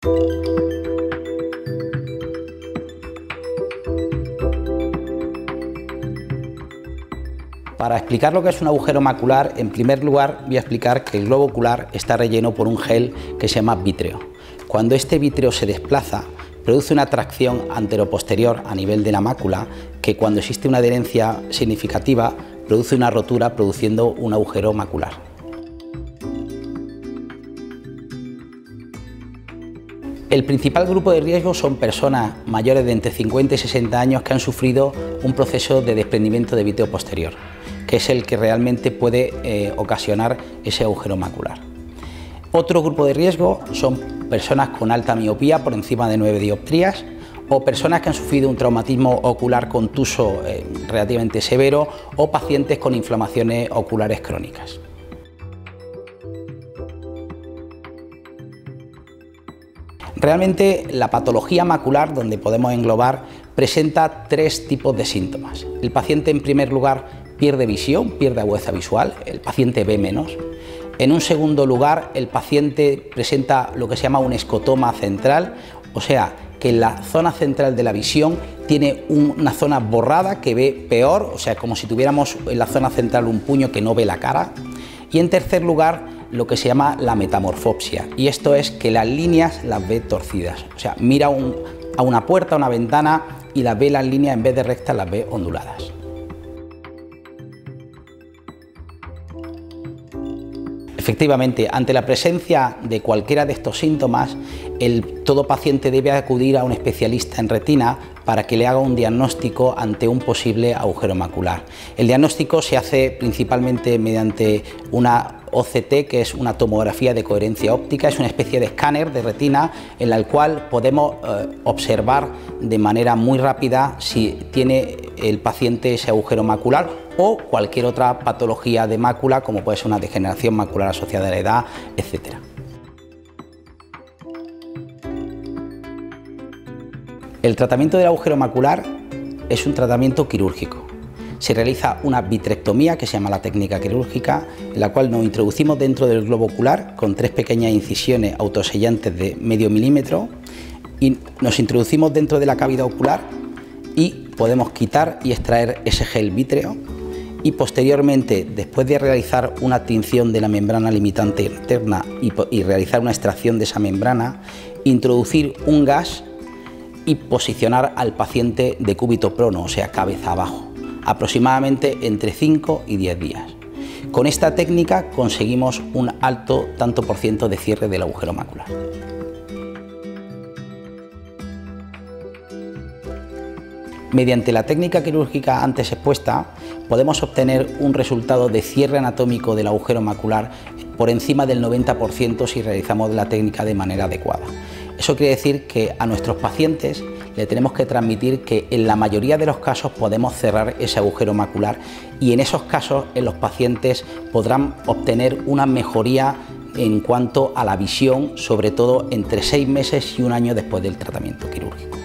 Para explicar lo que es un agujero macular, en primer lugar voy a explicar que el globo ocular está relleno por un gel que se llama vítreo. Cuando este vítreo se desplaza, produce una tracción antero-posterior a nivel de la mácula que, cuando existe una adherencia significativa, produce una rotura, produciendo un agujero macular. El principal grupo de riesgo son personas mayores de entre 50 y 60 años que han sufrido un proceso de desprendimiento de vítreo posterior, que es el que realmente puede ocasionar ese agujero macular. Otro grupo de riesgo son personas con alta miopía por encima de 9 dioptrías, o personas que han sufrido un traumatismo ocular contuso relativamente severo, o pacientes con inflamaciones oculares crónicas. Realmente la patología macular, donde podemos englobar, presenta tres tipos de síntomas. El paciente, en primer lugar, pierde visión, pierde agudeza visual, el paciente ve menos. En un segundo lugar, el paciente presenta lo que se llama un escotoma central, o sea, que en la zona central de la visión tiene una zona borrada que ve peor, o sea, como si tuviéramos en la zona central un puño que no ve la cara. Y en tercer lugar, lo que se llama la metamorfopsia, y esto es que las líneas las ve torcidas, o sea, mira a una puerta, a una ventana, y las ve las líneas, en vez de rectas, las ve onduladas. Efectivamente, ante la presencia de cualquiera de estos síntomas, todo paciente debe acudir a un especialista en retina para que le haga un diagnóstico ante un posible agujero macular. El diagnóstico se hace principalmente mediante una OCT, que es una tomografía de coherencia óptica, es una especie de escáner de retina en la cual podemos observar de manera muy rápida si tiene el paciente ese agujero macular o cualquier otra patología de mácula, como puede ser una degeneración macular asociada a la edad, etc. El tratamiento del agujero macular es un tratamiento quirúrgico. Se realiza una vitrectomía, que se llama la técnica quirúrgica, en la cual nos introducimos dentro del globo ocular con 3 pequeñas incisiones autosellantes de medio milímetro, y nos introducimos dentro de la cavidad ocular y podemos quitar y extraer ese gel vítreo, y posteriormente, después de realizar una tinción de la membrana limitante interna y realizar una extracción de esa membrana, introducir un gas y posicionar al paciente de cúbito prono, o sea, cabeza abajo, aproximadamente entre 5 y 10 días. Con esta técnica conseguimos un alto tanto por ciento de cierre del agujero macular. Mediante la técnica quirúrgica antes expuesta, podemos obtener un resultado de cierre anatómico del agujero macular por encima del 90% si realizamos la técnica de manera adecuada. Eso quiere decir que a nuestros pacientes le tenemos que transmitir que en la mayoría de los casos podemos cerrar ese agujero macular, y en esos casos los pacientes podrán obtener una mejoría en cuanto a la visión, sobre todo entre 6 meses y 1 año después del tratamiento quirúrgico.